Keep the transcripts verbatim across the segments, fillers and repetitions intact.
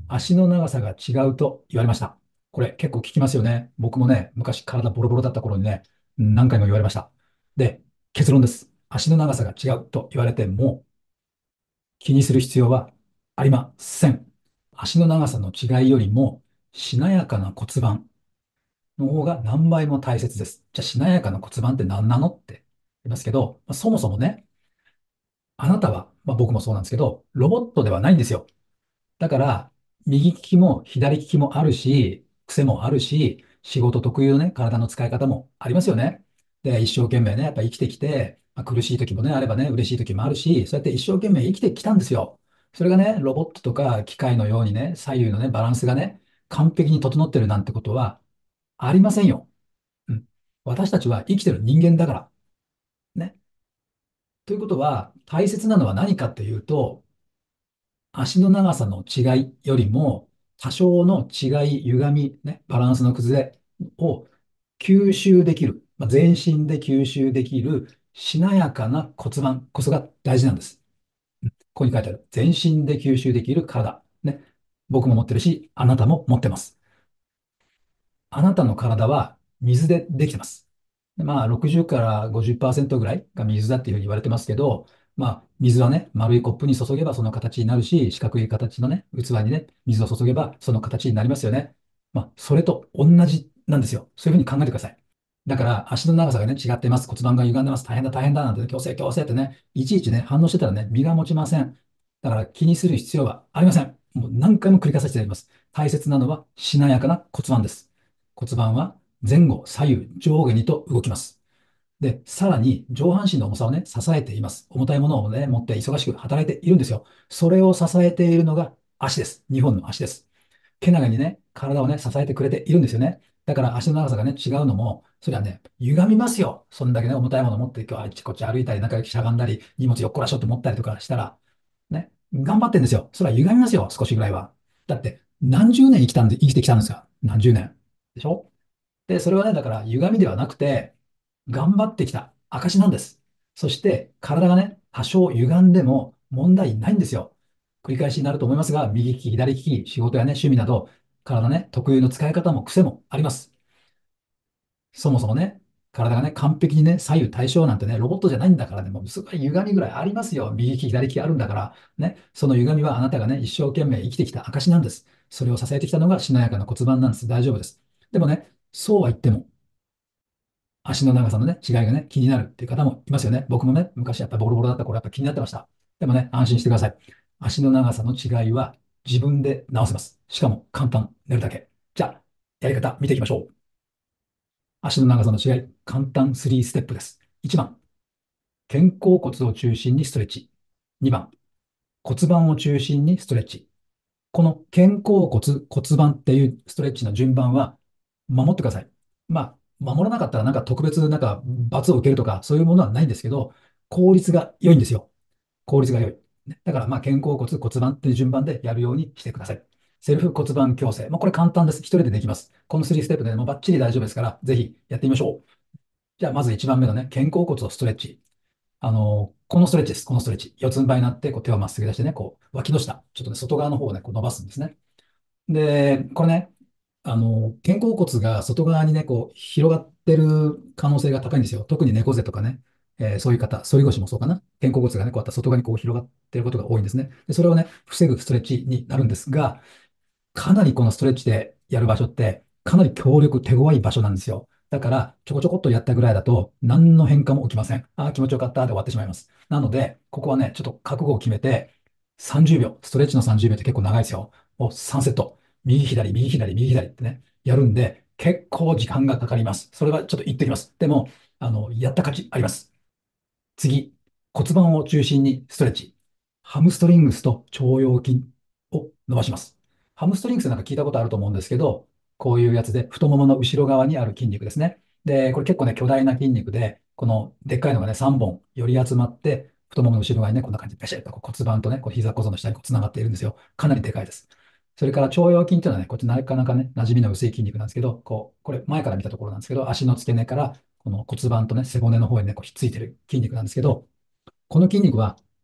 足の長さが違うと言われました。これ結構聞きますよね。僕もね、昔体ボロボロだった頃にね、何回も言われました。で、結論です。足の長さが違うと言われても気にする必要はありません。足の長さの違いよりもしなやかな骨盤の方が何倍も大切です。じゃあしなやかな骨盤って何なのって言いますけど、まあそもそもね、あなたは、まあ、僕もそうなんですけど、ロボットではないんですよ。だから、右利きも左利きもあるし、癖もあるし、仕事特有のね、体の使い方もありますよね。で、一生懸命ね、やっぱ生きてきて、まあ、苦しい時もね、あればね、嬉しい時もあるし、そうやって一生懸命生きてきたんですよ。それがね、ロボットとか機械のようにね、左右のね、バランスがね、完璧に整ってるなんてことはありませんよ。うん。私たちは生きてる人間だから。ね。ということは、大切なのは何かっていうと、足の長さの違いよりも、多少の違い、歪み、ね、バランスの崩れを吸収できる、まあ、全身で吸収できるしなやかな骨盤こそが大事なんです。ここに書いてある。全身で吸収できる体。ね。僕も持ってるし、あなたも持ってます。あなたの体は水でできてます。でまあ、ろくじゅうからごじゅっパーセントぐらいが水だっていうふうに言われてますけど、まあ、水はね、丸いコップに注げばその形になるし、四角い形のね、器にね、水を注げばその形になりますよね。まあ、それと同じなんですよ。そういうふうに考えてください。だから、足の長さがね、違っています。骨盤が歪んでます。大変だ、大変だ、なんてね、矯正、矯正ってね、いちいちね、反応してたらね、身が持ちません。だから気にする必要はありません。もう何回も繰り返させていただきます。大切なのはしなやかな骨盤です。骨盤は前後、左右、上下にと動きます。で、さらに上半身の重さをね、支えています。重たいものをね、持って忙しく働いているんですよ。それを支えているのが足です。にほんの足です。けなげにね、体をね、支えてくれているんですよね。だから足の長さがね、違うのも、それはね、歪みますよ。そんだけね、重たいものを持って、今日あっちこっち歩いたり、中しゃがんだり、荷物よっこらしょって持ったりとかしたら、ね、頑張ってんですよ。それは歪みますよ。少しぐらいは。だって、何十年生きたんで、生きてきたんですよ。何十年。でしょ。で、それはね、だから歪みではなくて、頑張ってきた証なんです。そして、体がね、多少歪んでも問題ないんですよ。繰り返しになると思いますが、右利き、左利き、仕事やね、趣味など、体ね、特有の使い方も癖もあります。そもそもね、体がね、完璧にね、左右対称なんてね、ロボットじゃないんだからね、もうすごい歪みぐらいありますよ。右利き、左利きあるんだから、ね、その歪みはあなたがね、一生懸命生きてきた証なんです。それを支えてきたのがしなやかな骨盤なんです。大丈夫です。でもね、そうは言っても、足の長さのね、違いがね、気になるっていう方もいますよね。僕もね、昔やっぱボロボロだった頃やっぱ気になってました。でもね、安心してください。足の長さの違いは自分で直せます。しかも簡単、寝るだけ。じゃあ、やり方見ていきましょう。足の長さの違い、簡単さんステップです。いちばん、肩甲骨を中心にストレッチ。にばん、骨盤を中心にストレッチ。この肩甲骨、骨盤っていうストレッチの順番は守ってください。まあ、守らなかったらなんか特別なんか罰を受けるとかそういうものはないんですけど、効率が良いんですよ。効率が良い。ねだからまあ肩甲骨、骨盤っていう順番でやるようにしてください。セルフ骨盤矯正。まあ、これ簡単です。一人でできます。このさんステップで、ね、もうバッチリ大丈夫ですから、ぜひやってみましょう。じゃあまずいちばんめのね、肩甲骨をストレッチ。あの、このストレッチです。このストレッチ。四つん這いになって、こう手をまっすぐ出してね、こう脇の下、ちょっとね、外側の方をね、こう伸ばすんですね。で、これね、あの、肩甲骨が外側にね、こう、広がってる可能性が高いんですよ。特に猫背とかね、えーそういう方、反り腰もそうかな。肩甲骨がね、こうやって外側にこう広がってることが多いんですね。で、それをね、防ぐストレッチになるんですが、かなりこのストレッチでやる場所って、かなり強力、手強い場所なんですよ。だから、ちょこちょこっとやったぐらいだと、何の変化も起きません。ああ、気持ちよかったで終わってしまいます。なので、ここはね、ちょっと覚悟を決めて、さんじゅうびょう、ストレッチのさんじゅうびょうって結構長いですよ。をさんセット。右左、右左、右左ってね、やるんで、結構時間がかかります。それはちょっと言ってきます。でも、あの、やった価値あります。次、骨盤を中心にストレッチ。ハムストリングスと腸腰筋を伸ばします。ハムストリングスなんか聞いたことあると思うんですけど、こういうやつで太ももの後ろ側にある筋肉ですね。で、これ結構ね、巨大な筋肉で、このでっかいのがね、さんぼん寄り集まって、太ももの後ろ側にね、こんな感じでペシッとこう骨盤とね、こう膝小僧の下にこうつながっているんですよ。かなりでかいです。それから腸腰筋っていうのはね、こっちなかなかね、馴染みの薄い筋肉なんですけど、こう、これ前から見たところなんですけど、足の付け根からこの骨盤とね、背骨の方にね、こうひっついてる筋肉なんですけど、この筋肉は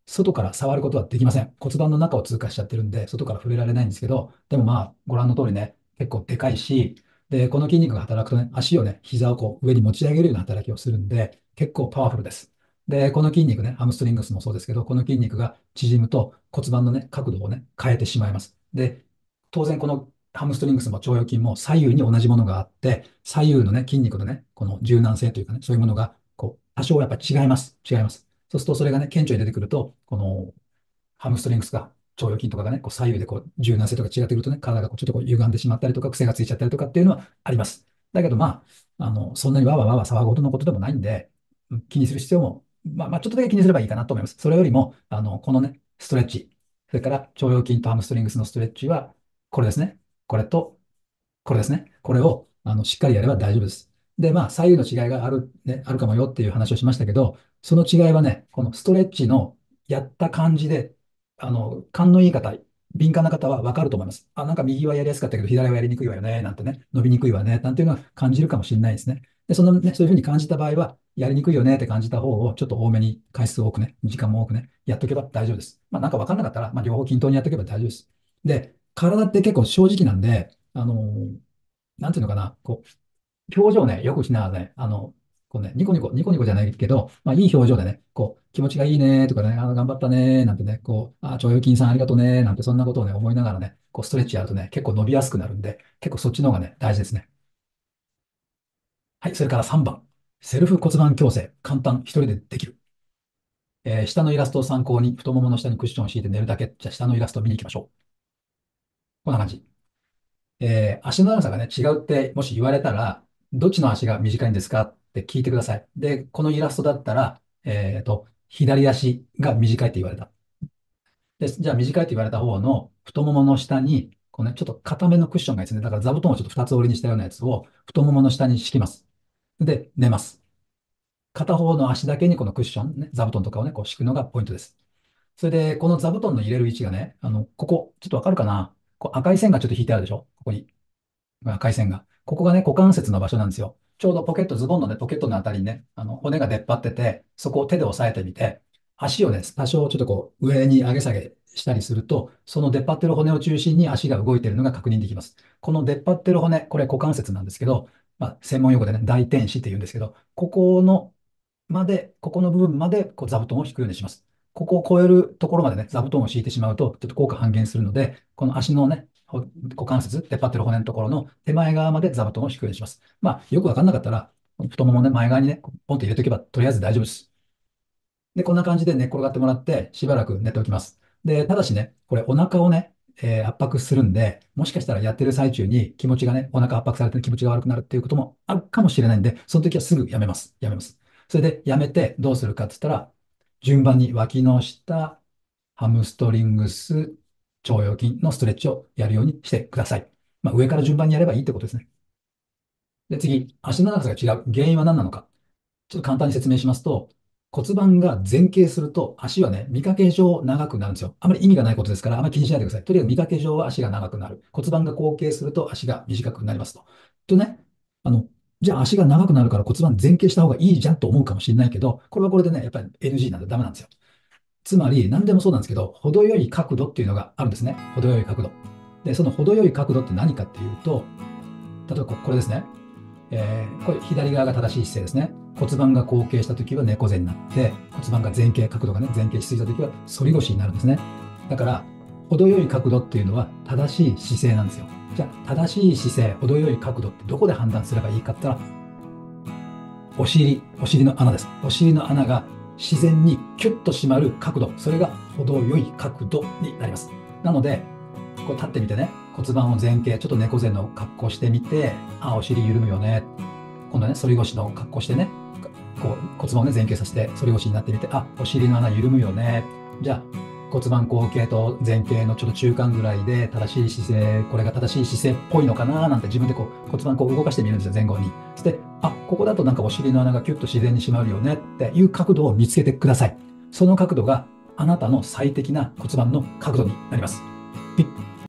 外から触ることはできません。骨盤の中を通過しちゃってるんで、外から触れられないんですけど、でもまあ、ご覧の通りね、結構でかいし、で、この筋肉が働くとね、足をね、膝をこう上に持ち上げるような働きをするんで、結構パワフルです。で、この筋肉ね、ハムストリングスもそうですけど、この筋肉が縮むと骨盤のね、角度をね、変えてしまいます。で、当然このハムストリングスも腸腰筋も左右に同じものがあって、左右のね、筋肉のね、この柔軟性というかね、そういうものが、こう、多少やっぱり違います。違います。そうすると、それがね、顕著に出てくると、このハムストリングスが、腸腰筋とかがね、こう左右でこう柔軟性とか違ってくるとね、体がこうちょっとこう歪んでしまったりとか、癖がついちゃったりとかっていうのはあります。だけどまあ、あの、そんなにわわわわ騒ぐほどのことでもないんで、うん気にする必要も、まあ、まあ、ちょっとだけ気にすればいいかなと思います。それよりも、あの、このね、ストレッチ、それから腸腰筋とハムストリングスのストレッチは、これですね。これと、これですね。これをあのしっかりやれば大丈夫です。で、まあ、左右の違いがある、ね、あるかもよっていう話をしましたけど、その違いはね、このストレッチのやった感じで、あの、勘のいい方、敏感な方はわかると思います。あ、なんか右はやりやすかったけど、左はやりにくいわよね、なんてね、伸びにくいわね、なんていうのは感じるかもしれないですね。で、そのね、そういうふうに感じた場合は、やりにくいよねって感じた方をちょっと多めに回数多くね、時間も多くね、やっとけば大丈夫です。まあ、なんかわかんなかったら、まあ、両方均等にやっとけば大丈夫です。で、体って結構正直なんで、あのなんていうのかな、こう、表情ね、よくしながらね、あの、こうね、ニコニコ、ニコニコじゃないけど、まあ、いい表情でね、こう、気持ちがいいねとかね、あの、頑張ったねなんてね、こう、あ、腸腰筋さんありがとうねなんて、そんなことをね、思いながらね、こう、ストレッチやるとね、結構伸びやすくなるんで、結構そっちの方がね、大事ですね。はい、それからさんばん、セルフ骨盤矯正、簡単、一人でできる。えー下のイラストを参考に、太ももの下にクッションを敷いて寝るだけ。じゃあ、下のイラストを見に行きましょう。こんな感じ。えー足の長さがね、違うってもし言われたら、どっちの足が短いんですかって聞いてください。で、このイラストだったら、えっと、左足が短いって言われた。で、じゃあ短いって言われた方の太ももの下に、こうね、ちょっと硬めのクッションがですね、だから座布団をちょっと二つ折りにしたようなやつを太ももの下に敷きます。で、寝ます。片方の足だけにこのクッション、ね、座布団とかをね、こう敷くのがポイントです。それで、この座布団の入れる位置がね、あの、ここ、ちょっとわかるかな、こう赤い線がちょっと引いてあるでしょここに。赤い線が。ここがね、股関節の場所なんですよ。ちょうどポケット、ズボンのね、ポケットのあたりにね、あの、骨が出っ張ってて、そこを手で押さえてみて、足をね、多少ちょっとこう、上に上げ下げしたりすると、その出っ張ってる骨を中心に足が動いているのが確認できます。この出っ張ってる骨、これ股関節なんですけど、まあ、専門用語でね、大天使って言うんですけど、ここのまで、ここの部分までこう座布団を敷くようにします。ここを超えるところまでね、座布団を敷いてしまうと、ちょっと効果半減するので、この足のね、ほ股関節、出っ張ってる骨のところの手前側まで座布団を敷くようにします。まあ、よくわかんなかったら、太ももね、前側にね、ポンと入れておけば、とりあえず大丈夫です。で、こんな感じで寝っ転がってもらって、しばらく寝ておきます。で、ただしね、これお腹をね、えー圧迫するんで、もしかしたらやってる最中に気持ちがね、お腹圧迫されて気持ちが悪くなるっていうこともあるかもしれないんで、その時はすぐやめます。やめます。それでやめてどうするかって言ったら、順番に脇の下、ハムストリングス、腸腰筋のストレッチをやるようにしてください。まあ、上から順番にやればいいってことですね。で、次、足の長さが違う原因は何なのか。ちょっと簡単に説明しますと、骨盤が前傾すると足はね、見かけ上長くなるんですよ。あまり意味がないことですから、あまり気にしないでください。とりあえず見かけ上は足が長くなる。骨盤が後傾すると足が短くなりますと。とね、あの、じゃあ足が長くなるから骨盤前傾した方がいいじゃんと思うかもしれないけど、これはこれでね、やっぱり エヌジー なんでダメなんですよ。つまり、何でもそうなんですけど、程よい角度っていうのがあるんですね。程よい角度。で、その程よい角度って何かっていうと、例えばこれですね。えーこれ左側が正しい姿勢ですね。骨盤が後傾したときは猫背になって、骨盤が前傾、角度がね、前傾しすぎたときは反り腰になるんですね。だから、程よい角度っていうのは正しい姿勢なんですよ。じゃあ、正しい姿勢、程よい角度ってどこで判断すればいいかって言ったら、お尻、お尻の穴です。お尻の穴が自然にキュッと締まる角度、それが程よい角度になります。なので、こう立ってみてね、骨盤を前傾、ちょっと猫背の格好してみて、あ、お尻緩むよね。今度ね、反り腰の格好してね、こう骨盤をね、前傾させて、反り腰になってみて、あ、お尻の穴緩むよね。じゃあ、骨盤後傾と前傾のちょっと中間ぐらいで正しい姿勢、これが正しい姿勢っぽいのかななんて自分でこう骨盤こう動かしてみるんですよ、前後に。そして、あ、ここだとなんかお尻の穴がキュッと自然に締まるよねっていう角度を見つけてください。その角度があなたの最適な骨盤の角度になります。ピッ